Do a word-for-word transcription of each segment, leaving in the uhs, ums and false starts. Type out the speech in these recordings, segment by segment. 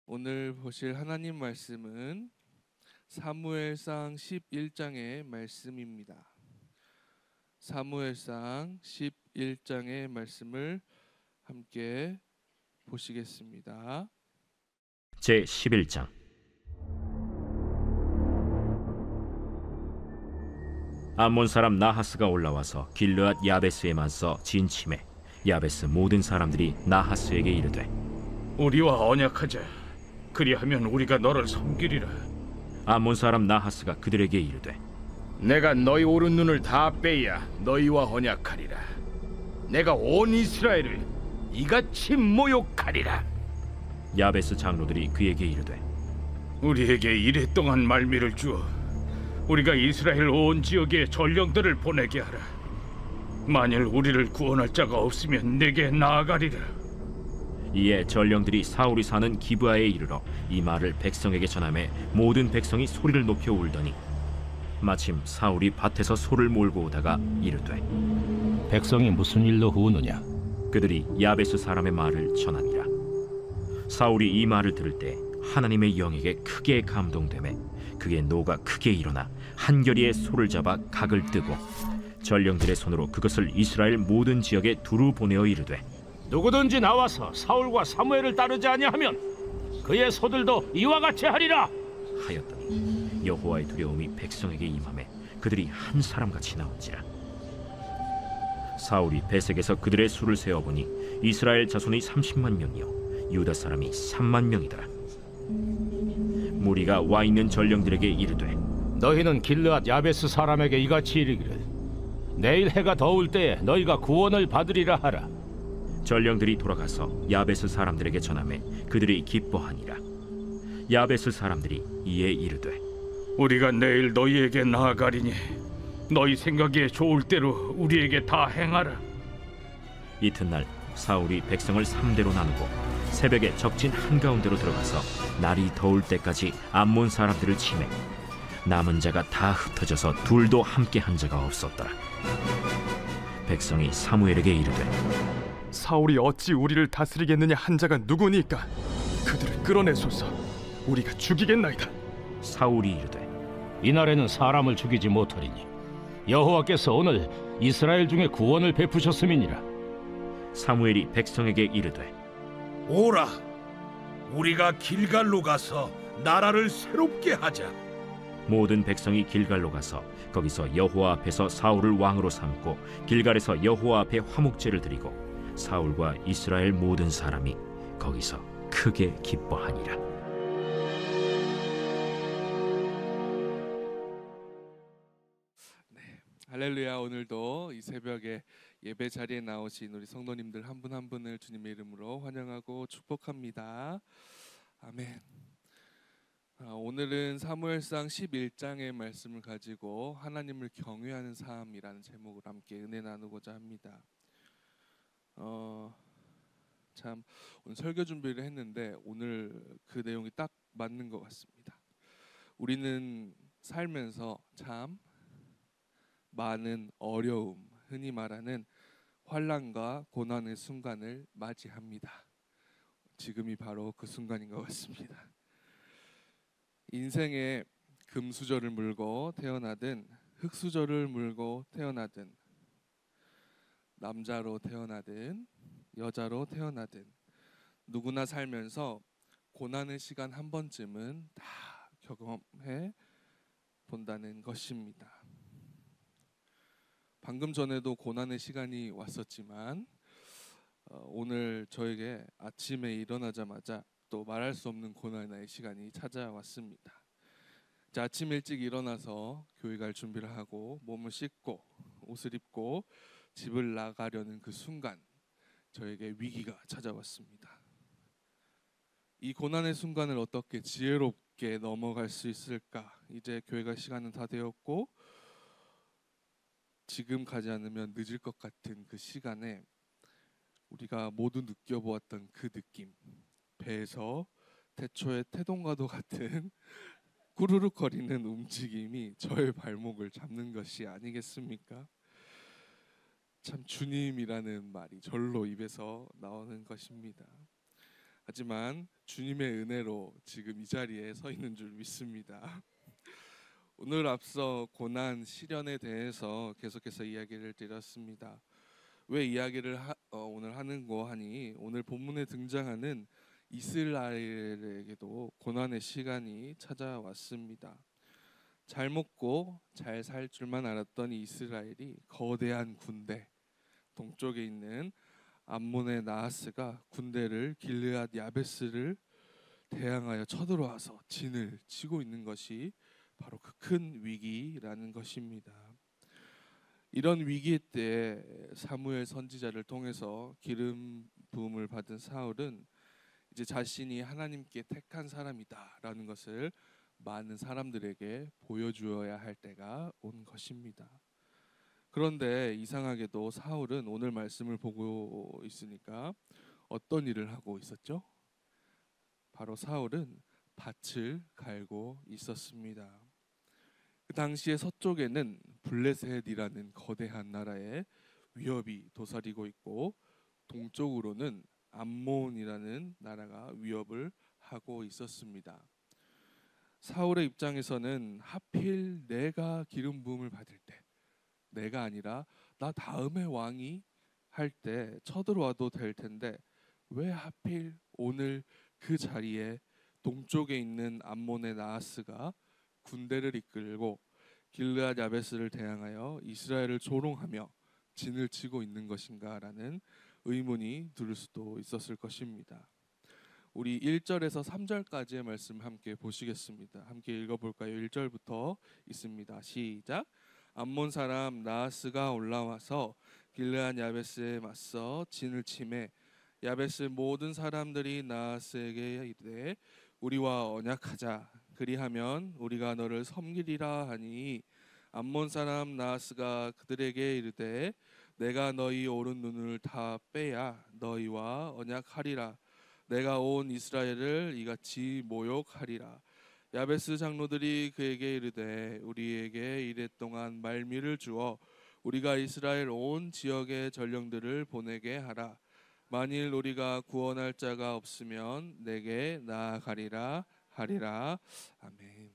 오늘 보실 하나님 말씀은 사무엘상 십일 장의 말씀입니다. 사무엘상 십일 장의 말씀을 함께 보시겠습니다. 제십일 장. 암몬 사람 나하스가 올라와서 길르앗 야베스에 맞서 진침해 야베스 모든 사람들이 나하스에게 이르되, 우리와 언약하자. 그리하면 우리가 너를 섬기리라. 암몬 사람 나하스가 그들에게 이르되, 내가 너희 오른 눈을 다 빼야 너희와 언약하리라. 내가 온 이스라엘을 이같이 모욕하리라. 야베스 장로들이 그에게 이르되, 우리에게 이래 동안 말미를 주어 우리가 이스라엘 온 지역에 전령들을 보내게 하라. 만일 우리를 구원할 자가 없으면 내게 나아가리라. 이에 전령들이 사울이 사는 기브아에 이르러 이 말을 백성에게 전하매 모든 백성이 소리를 높여 울더니, 마침 사울이 밭에서 소를 몰고 오다가 이르되, 백성이 무슨 일로 우느냐? 그들이 야베스 사람의 말을 전하니라. 사울이 이 말을 들을 때 하나님의 영에게 크게 감동되매 그의 노가 크게 일어나 한결이의 소를 잡아 각을 뜨고 전령들의 손으로 그것을 이스라엘 모든 지역에 두루 보내어 이르되, 누구든지 나와서 사울과 사무엘을 따르지 아니하면 그의 소들도 이와 같이 하리라 하였더니 여호와의 두려움이 백성에게 임하매 그들이 한 사람같이 나온지라. 사울이 베색에서 그들의 수를 세어보니 이스라엘 자손이 삼십만 명이요 유다 사람이 삼만 명이더라. 무리가 와 있는 전령들에게 이르되, 너희는 길르앗 야베스 사람에게 이같이 이르기를, 내일 해가 더울 때에 너희가 구원을 받으리라 하라. 전령들이 돌아가서 야베스 사람들에게 전하매 그들이 기뻐하니라. 야베스 사람들이 이에 이르되, 우리가 내일 너희에게 나아가리니 너희 생각에 좋을 대로 우리에게 다 행하라. 이튿날 사울이 백성을 삼대로 나누고 새벽에 적진 한가운데로 들어가서 날이 더울 때까지 암몬 사람들을 치매 남은 자가 다 흩어져서 둘도 함께 한 자가 없었더라. 백성이 사무엘에게 이르되, 사울이 어찌 우리를 다스리겠느냐 한 자가 누구니까? 그들을 끌어내소서. 우리가 죽이겠나이다. 사울이 이르되, 이날에는 사람을 죽이지 못하리니 여호와께서 오늘 이스라엘 중에 구원을 베푸셨음이니라. 사무엘이 백성에게 이르되, 오라, 우리가 길갈로 가서 나라를 새롭게 하자. 모든 백성이 길갈로 가서 거기서 여호와 앞에서 사울을 왕으로 삼고 길갈에서 여호와 앞에 화목제를 드리고 사울과 이스라엘 모든 사람이 거기서 크게 기뻐하니라. 네, 할렐루야. 오늘도 이 새벽에 예배 자리에 나오신 우리 성도님들 한 분 한 분을 주님의 이름으로 환영하고 축복합니다. 아멘. 아, 오늘은 사무엘상 십일 장의 말씀을 가지고 하나님을 경외하는 삶이라는 제목으로 함께 은혜 나누고자 합니다. 어, 참 오늘 설교 준비를 했는데 오늘 그 내용이 딱 맞는 것 같습니다. 우리는 살면서 참 많은 어려움, 흔히 말하는 환난과 고난의 순간을 맞이합니다. 지금이 바로 그 순간인 것 같습니다. 인생의 금수저를 물고 태어나든 흙수저를 물고 태어나든 남자로 태어나든 여자로 태어나든 누구나 살면서 고난의 시간 한 번쯤은 다 경험해 본다는 것입니다. 방금 전에도 고난의 시간이 왔었지만 어, 오늘 저에게 아침에 일어나자마자 또 말할 수 없는 고난의 시간이 찾아왔습니다. 자, 아침 일찍 일어나서 교회 갈 준비를 하고 몸을 씻고 옷을 입고 집을 나가려는 그 순간 저에게 위기가 찾아왔습니다. 이 고난의 순간을 어떻게 지혜롭게 넘어갈 수 있을까? 이제 교회 갈 시간은 다 되었고 지금 가지 않으면 늦을 것 같은 그 시간에 우리가 모두 느껴보았던 그 느낌, 배에서 태초의 태동과도 같은 꾸르륵거리는 움직임이 저의 발목을 잡는 것이 아니겠습니까? 참 주님이라는 말이 절로 입에서 나오는 것입니다. 하지만 주님의 은혜로 지금 이 자리에 서 있는 줄 믿습니다. 오늘 앞서 고난, 시련에 대해서 계속해서 이야기를 드렸습니다. 왜 이야기를 하, 어, 오늘 하는고 하니 오늘 본문에 등장하는 이스라엘에게도 고난의 시간이 찾아왔습니다. 잘 먹고 잘 살 줄만 알았던 이스라엘이 거대한 군대, 동쪽에 있는 암몬의 나하스가 군대를 길르앗 야베스를 대항하여 쳐들어와서 진을 치고 있는 것이 바로 그 큰 위기라는 것입니다. 이런 위기 때 사무엘 선지자를 통해서 기름 부음을 받은 사울은 이제 자신이 하나님께 택한 사람이다라는 것을 많은 사람들에게 보여주어야 할 때가 온 것입니다. 그런데 이상하게도 사울은 오늘 말씀을 보고 있으니까 어떤 일을 하고 있었죠? 바로 사울은 밭을 갈고 있었습니다. 그 당시에 서쪽에는 블레셋이라는 거대한 나라의 위협이 도사리고 있고 동쪽으로는 암몬이라는 나라가 위협을 하고 있었습니다. 사울의 입장에서는 하필 내가 기름 부음을 받을 때, 내가 아니라 나 다음에 왕이 할 때 쳐들어와도 될 텐데 왜 하필 오늘 그 자리에 동쪽에 있는 암몬의 나하스가 군대를 이끌고 길르앗 야베스를 대항하여 이스라엘을 조롱하며 진을 치고 있는 것인가라는 의문이 들 수도 있었을 것입니다. 우리 일 절에서 삼 절까지의 말씀 함께 보시겠습니다. 함께 읽어볼까요? 일 절부터 있습니다. 시작. 암몬 사람 나하스가 올라와서 길르앗 야베스에 맞서 진을 치매 야베스 모든 사람들이 나하스에게 이르되 우리와 언약하자. 그리하면 우리가 너를 섬기리라 하니 암몬 사람 나하스가 그들에게 이르되 내가 너희 오른 눈을 다 빼야 너희와 언약하리라. 내가 온 이스라엘을 이같이 모욕하리라. 야베스 장로들이 그에게 이르되 우리에게 이랫동안 말미를 주어 우리가 이스라엘 온 지역의 전령들을 보내게 하라. 만일 우리가 구원할 자가 없으면 내게 나아가리라 하리라. 아멘.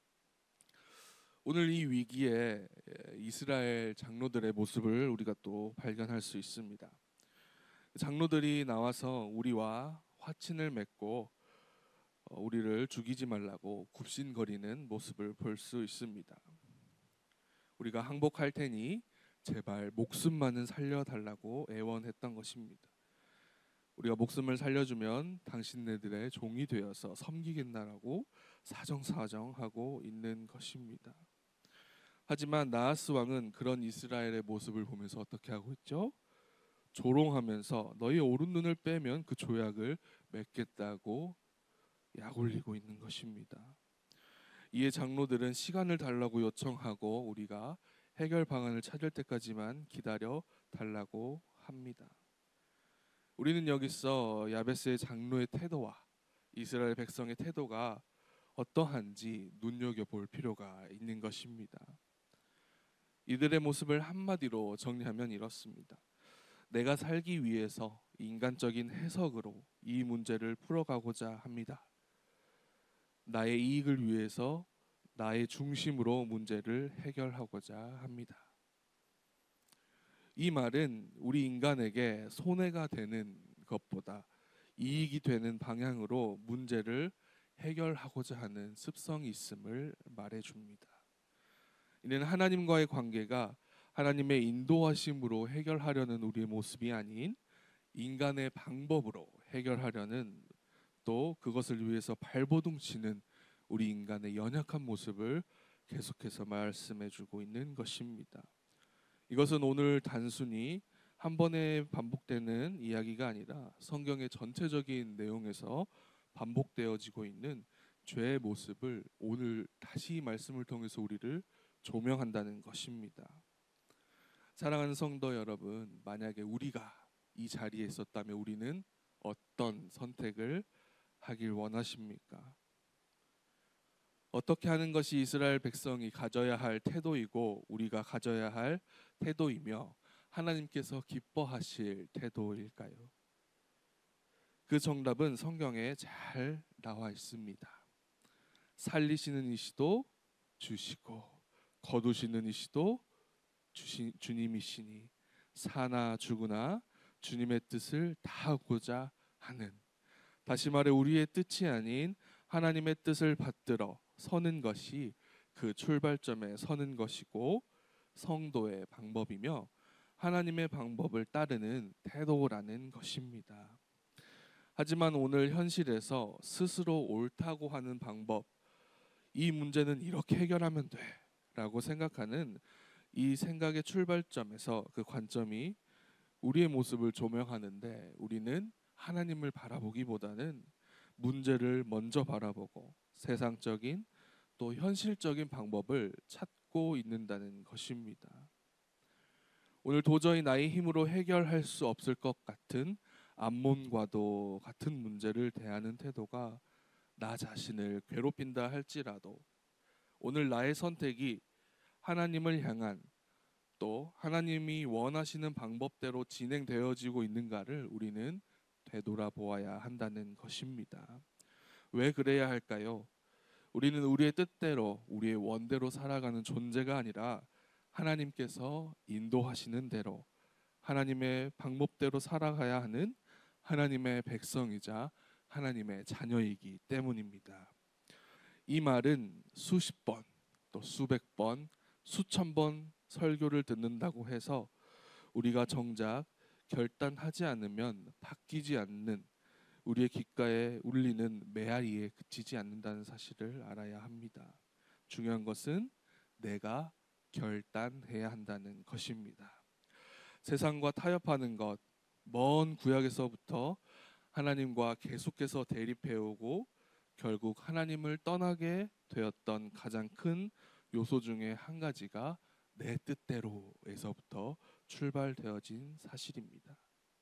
오늘 이 위기에 이스라엘 장로들의 모습을 우리가 또 발견할 수 있습니다. 장로들이 나와서 우리와 화친을 맺고 우리를 죽이지 말라고 굽신거리는 모습을 볼 수 있습니다. 우리가 항복할 테니 제발 목숨만은 살려달라고 애원했던 것입니다. 우리가 목숨을 살려주면 당신네들의 종이 되어서 섬기겠나라고 사정사정하고 있는 것입니다. 하지만 나하스 왕은 그런 이스라엘의 모습을 보면서 어떻게 하고 있죠? 조롱하면서 너희 오른 눈을 빼면 그 조약을 맺겠다고 약올리고 있는 것입니다. 이에 장로들은 시간을 달라고 요청하고 우리가 해결 방안을 찾을 때까지만 기다려 달라고 합니다. 우리는 여기서 야베스의 장로의 태도와 이스라엘 백성의 태도가 어떠한지 눈여겨볼 필요가 있는 것입니다. 이들의 모습을 한마디로 정리하면 이렇습니다. 내가 살기 위해서 인간적인 해석으로 이 문제를 풀어가고자 합니다. 나의 이익을 위해서 나의 중심으로 문제를 해결하고자 합니다. 이 말은 우리 인간에게 손해가 되는 것보다 이익이 되는 방향으로 문제를 해결하고자 하는 습성이 있음을 말해줍니다. 이는 하나님과의 관계가 하나님의 인도하심으로 해결하려는 우리의 모습이 아닌 인간의 방법으로 해결하려는 또 그것을 위해서 발버둥 치는 우리 인간의 연약한 모습을 계속해서 말씀해주고 있는 것입니다. 이것은 오늘 단순히 한 번에 반복되는 이야기가 아니라 성경의 전체적인 내용에서 반복되어지고 있는 죄의 모습을 오늘 다시 말씀을 통해서 우리를 조명한다는 것입니다. 사랑하는 성도 여러분, 만약에 우리가 이 자리에 있었다면 우리는 어떤 선택을 하길 원하십니까? 어떻게 하는 것이 이스라엘 백성이 가져야 할 태도이고 우리가 가져야 할 태도이며 하나님께서 기뻐하실 태도일까요? 그 정답은 성경에 잘 나와 있습니다. 살리시는 이시도 주시고 거두시는 이시도 주시, 주님이시니 사나 죽으나 주님의 뜻을 다하고자 하는, 다시 말해 우리의 뜻이 아닌 하나님의 뜻을 받들어 서는 것이 그 출발점에 서는 것이고 성도의 방법이며 하나님의 방법을 따르는 태도라는 것입니다. 하지만 오늘 현실에서 스스로 옳다고 하는 방법, 이 문제는 이렇게 해결하면 돼 라고 생각하는 이 생각의 출발점에서 그 관점이 우리의 모습을 조명하는데, 우리는 하나님을 바라보기보다는 문제를 먼저 바라보고 세상적인 또 현실적인 방법을 찾고 있는다는 것입니다. 오늘 도저히 나의 힘으로 해결할 수 없을 것 같은 암몬과도 같은 문제를 대하는 태도가 나 자신을 괴롭힌다 할지라도 오늘 나의 선택이 하나님을 향한 또 하나님이 원하시는 방법대로 진행되어지고 있는가를 우리는 되돌아보아야 한다는 것입니다. 왜 그래야 할까요? 우리는 우리의 뜻대로 우리의 원대로 살아가는 존재가 아니라 하나님께서 인도하시는 대로 하나님의 방법대로 살아가야 하는 하나님의 백성이자 하나님의 자녀이기 때문입니다. 이 말은 수십 번, 또 수백 번, 수천 번 설교를 듣는다고 해서 우리가 정작 결단하지 않으면 바뀌지 않는, 우리의 귓가에 울리는 메아리에 그치지 않는다는 사실을 알아야 합니다. 중요한 것은 내가 결단해야 한다는 것입니다. 세상과 타협하는 것, 먼 구약에서부터 하나님과 계속해서 대립해오고 결국 하나님을 떠나게 되었던 가장 큰 요소 중에 한 가지가 내 뜻대로에서부터 출발되어진 사실입니다.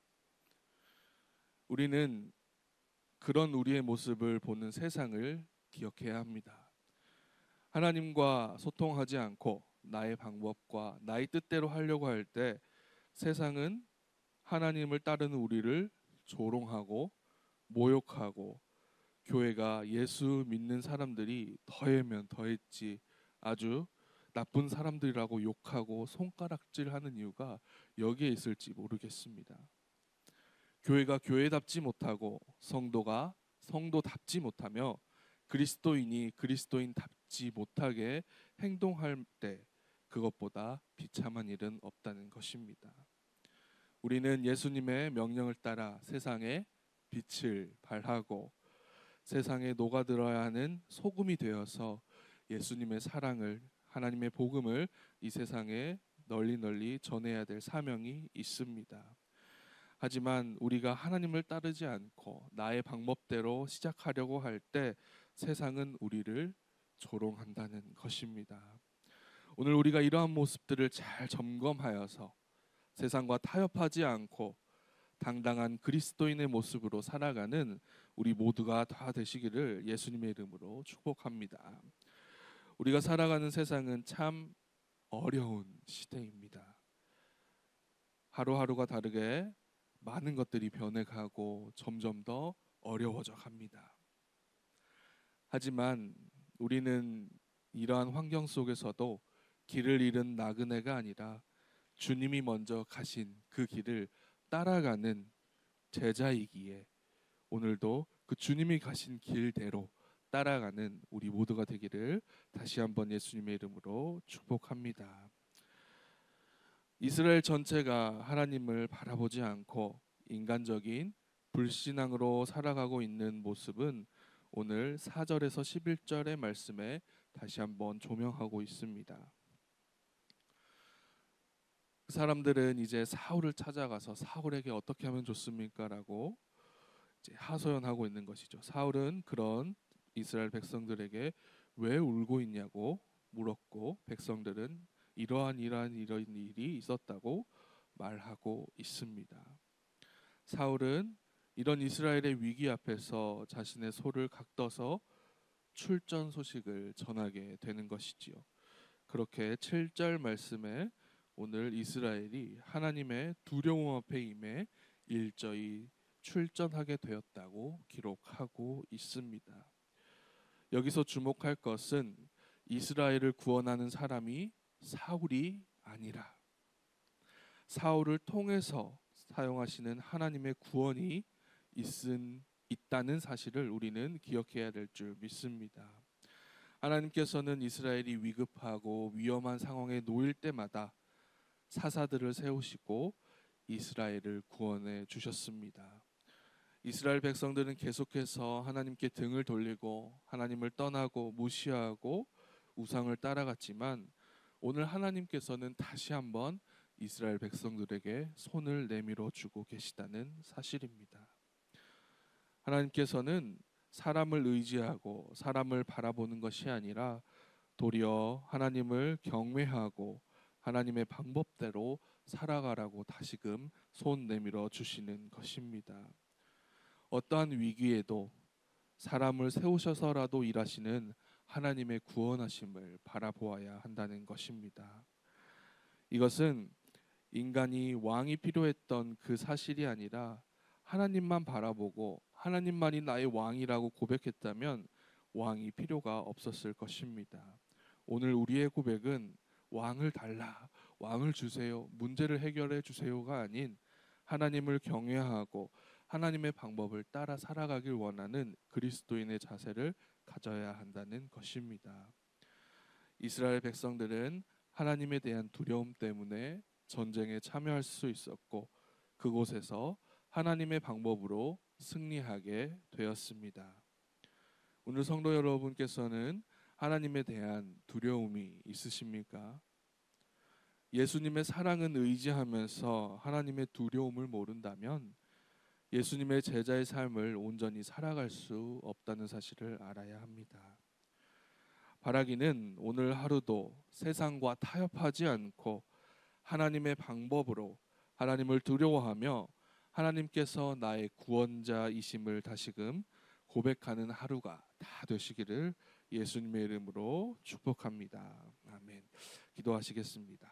우리는 그런 우리의 모습을 보는 세상을 기억해야 합니다. 하나님과 소통하지 않고 나의 방법과 나의 뜻대로 하려고 할 때 세상은 하나님을 따르는 우리를 조롱하고 모욕하고, 교회가 예수 믿는 사람들이 더하면 더했지 아주 나쁜 사람들이라고 욕하고 손가락질하는 이유가 여기에 있을지 모르겠습니다. 교회가 교회답지 못하고 성도가 성도답지 못하며 그리스도인이 그리스도인답지 못하게 행동할 때 그것보다 비참한 일은 없다는 것입니다. 우리는 예수님의 명령을 따라 세상에 빛을 발하고 세상에 녹아들어야 하는 소금이 되어서 예수님의 사랑을, 하나님의 복음을 이 세상에 널리 널리 전해야 될 사명이 있습니다. 하지만 우리가 하나님을 따르지 않고 나의 방법대로 시작하려고 할 때 세상은 우리를 조롱한다는 것입니다. 오늘 우리가 이러한 모습들을 잘 점검하여서 세상과 타협하지 않고 당당한 그리스도인의 모습으로 살아가는 우리 모두가 다 되시기를 예수님의 이름으로 축복합니다. 우리가 살아가는 세상은 참 어려운 시대입니다. 하루하루가 다르게 많은 것들이 변해가고 점점 더 어려워져 갑니다. 하지만 우리는 이러한 환경 속에서도 길을 잃은 나그네가 아니라 주님이 먼저 가신 그 길을 따라가는 제자이기에 오늘도 그 주님이 가신 길대로 따라가는 우리 모두가 되기를 다시 한번 예수님의 이름으로 축복합니다. 이스라엘 전체가 하나님을 바라보지 않고 인간적인 불신앙으로 살아가고 있는 모습은 오늘 사 절에서 십일 절의 말씀에 다시 한번 조명하고 있습니다. 그 사람들은 이제 사울을 찾아가서 사울에게 어떻게 하면 좋습니까? 라고 이제 하소연하고 있는 것이죠. 사울은 그런 이스라엘 백성들에게 왜 울고 있냐고 물었고, 백성들은 이러한 이러한 이런 일이 있었다고 말하고 있습니다. 사울은 이런 이스라엘의 위기 앞에서 자신의 소를 각떠서 출전 소식을 전하게 되는 것이지요. 그렇게 칠 절 말씀에 오늘 이스라엘이 하나님의 두려움 앞에 임해 일저히 출전하게 되었다고 기록하고 있습니다. 여기서 주목할 것은 이스라엘을 구원하는 사람이 사울이 아니라 사울을 통해서 사용하시는 하나님의 구원이 있은, 있다는 사실을 우리는 기억해야 될 줄 믿습니다. 하나님께서는 이스라엘이 위급하고 위험한 상황에 놓일 때마다 사사들을 세우시고 이스라엘을 구원해 주셨습니다. 이스라엘 백성들은 계속해서 하나님께 등을 돌리고 하나님을 떠나고 무시하고 우상을 따라갔지만 오늘 하나님께서는 다시 한번 이스라엘 백성들에게 손을 내밀어 주고 계시다는 사실입니다. 하나님께서는 사람을 의지하고 사람을 바라보는 것이 아니라 도리어 하나님을 경외하고 하나님의 방법대로 살아가라고 다시금 손 내밀어 주시는 것입니다. 어떠한 위기에도 사람을 세우셔서라도 일하시는 하나님의 구원하심을 바라보아야 한다는 것입니다. 이것은 인간이 왕이 필요했던 그 사실이 아니라 하나님만 바라보고 하나님만이 나의 왕이라고 고백했다면 왕이 필요가 없었을 것입니다. 오늘 우리의 고백은 왕을 달라, 왕을 주세요, 문제를 해결해 주세요가 아닌 하나님을 경외하고 하나님의 방법을 따라 살아가길 원하는 그리스도인의 자세를 가져야 한다는 것입니다. 이스라엘 백성들은 하나님에 대한 두려움 때문에 전쟁에 참여할 수 있었고 그곳에서 하나님의 방법으로 승리하게 되었습니다. 오늘 성도 여러분께서는 하나님에 대한 두려움이 있으십니까? 예수님의 사랑은 의지하면서 하나님의 두려움을 모른다면 예수님의 제자의 삶을 온전히 살아갈 수 없다는 사실을 알아야 합니다. 바라기는 오늘 하루도 세상과 타협하지 않고 하나님의 방법으로 하나님을 두려워하며 하나님께서 나의 구원자이심을 다시금 고백하는 하루가 다 되시기를 예수님의 이름으로 축복합니다. 아멘. 기도하시겠습니다.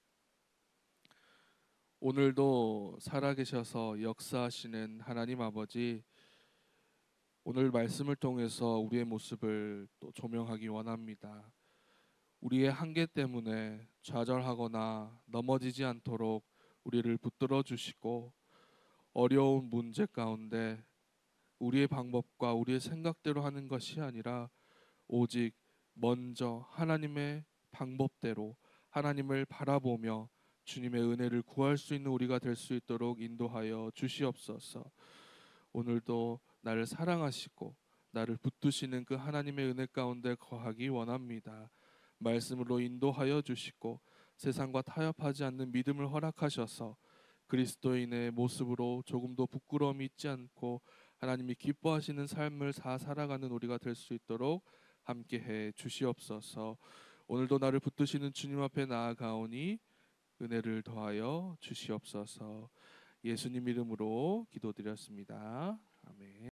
오늘도 살아계셔서 역사하시는 하나님 아버지, 오늘 말씀을 통해서 우리의 모습을 또 조명하기 원합니다. 우리의 한계 때문에 좌절하거나 넘어지지 않도록 우리를 붙들어 주시고 어려운 문제 가운데 우리의 방법과 우리의 생각대로 하는 것이 아니라 오직 먼저 하나님의 방법대로 하나님을 바라보며 주님의 은혜를 구할 수 있는 우리가 될 수 있도록 인도하여 주시옵소서. 오늘도 나를 사랑하시고 나를 붙드시는 그 하나님의 은혜 가운데 거하기 원합니다. 말씀으로 인도하여 주시고 세상과 타협하지 않는 믿음을 허락하셔서 그리스도인의 모습으로 조금도 부끄러움이 있지 않고 하나님이 기뻐하시는 삶을 사 살아가는 우리가 될 수 있도록 함께해 주시옵소서. 오늘도 나를 붙드시는 주님 앞에 나아가오니 은혜를 더하여 주시옵소서. 예수님 이름으로 기도드렸습니다. 아멘.